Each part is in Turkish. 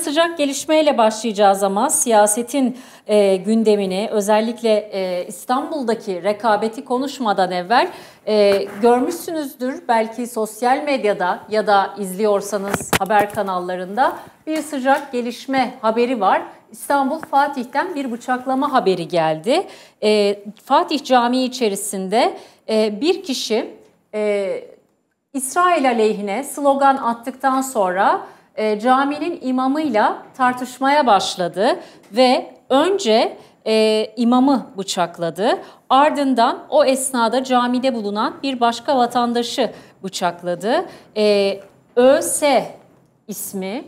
sıcak gelişmeyle başlayacağız ama siyasetin gündemini, özellikle İstanbul'daki rekabeti konuşmadan evvel görmüşsünüzdür belki sosyal medyada ya da izliyorsanız haber kanallarında bir sıcak gelişme haberi var. İstanbul Fatih'ten bir bıçaklama haberi geldi. Fatih Camii içerisinde bir kişi İsrail aleyhine slogan attıktan sonra caminin imamıyla tartışmaya başladı ve önce imamı bıçakladı. Ardından o esnada camide bulunan bir başka vatandaşı bıçakladı. ÖS ismi,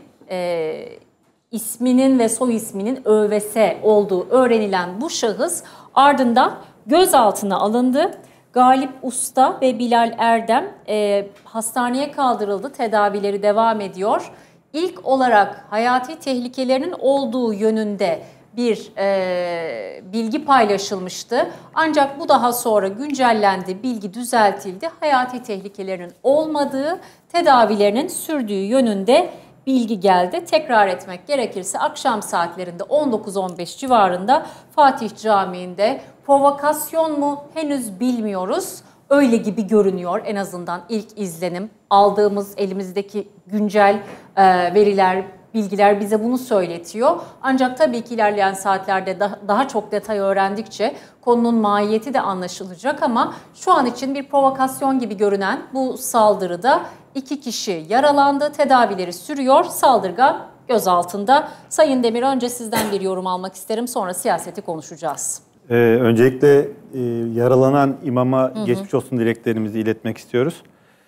isminin ve soy isminin ÖVS olduğu öğrenilen bu şahıs ardından gözaltına alındı. Galip Usta ve Bilal Erdem hastaneye kaldırıldı. Tedavileri devam ediyor. İlk olarak hayati tehlikelerinin olduğu yönünde bir bilgi paylaşılmıştı. Ancak bu daha sonra güncellendi, bilgi düzeltildi. Hayati tehlikelerinin olmadığı, tedavilerinin sürdüğü yönünde bilgi geldi. Tekrar etmek gerekirse akşam saatlerinde 19.15 civarında Fatih Camii'nde provokasyon mu henüz bilmiyoruz. Öyle gibi görünüyor en azından ilk izlenim. Aldığımız elimizdeki güncel veriler, bilgiler bize bunu söyletiyor. Ancak tabii ki ilerleyen saatlerde daha çok detay öğrendikçe konunun mahiyeti de anlaşılacak ama şu an için bir provokasyon gibi görünen bu saldırıda 2 kişi yaralandı, tedavileri sürüyor, saldırgan gözaltında. Sayın Demir, önce sizden bir yorum almak isterim, sonra siyaseti konuşacağız. Öncelikle yaralanan imama geçmiş olsun dileklerimizi iletmek istiyoruz.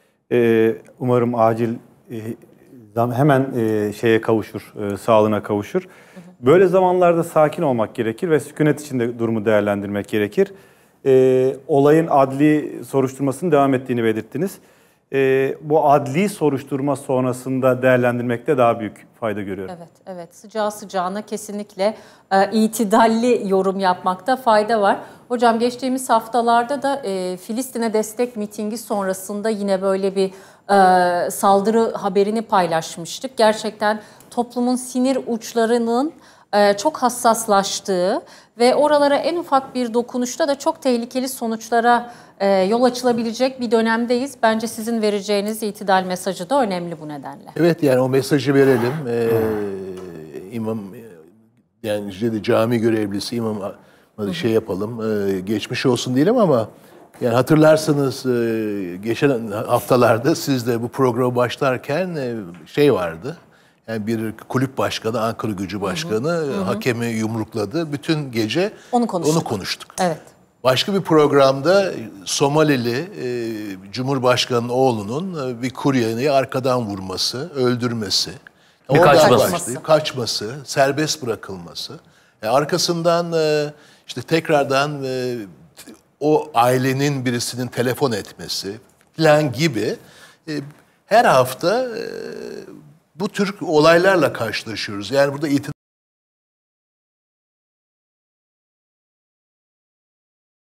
Umarım acil hemen şeye kavuşur, sağlığına kavuşur. Böyle zamanlarda sakin olmak gerekir ve sükunet içinde durumu değerlendirmek gerekir. Olayın adli soruşturmasının devam ettiğini belirttiniz. Bu adli soruşturma sonrasında değerlendirmekte daha büyük fayda görüyorum. Evet. Sıcağı sıcağına kesinlikle itidalli yorum yapmakta fayda var. Hocam geçtiğimiz haftalarda da Filistin'e destek mitingi sonrasında yine böyle bir saldırı haberini paylaşmıştık. Gerçekten toplumun sinir uçlarının çok hassaslaştığı ve oralara en ufak bir dokunuşta da çok tehlikeli sonuçlara yol açılabilecek bir dönemdeyiz. Bence sizin vereceğiniz itidal mesajı da önemli bu nedenle. Evet, yani o mesajı verelim. İmam, yani cami görevlisi imam şey yapalım, geçmiş olsun diyelim ama yani hatırlarsanız geçen haftalarda siz de bu programa başlarken şey vardı. Yani bir kulüp başkanı, Ankara Gücü Başkanı hakemi yumrukladı. Bütün gece onu konuştuk. Evet. Başka bir programda Somalili Cumhurbaşkanı'nın oğlunun bir kuryeyi arkadan vurması, öldürmesi, kaçması, serbest bırakılması. Arkasından işte tekrardan o ailenin birisinin telefon etmesi falan gibi her hafta bu tür olaylarla karşılaşıyoruz. Yani burada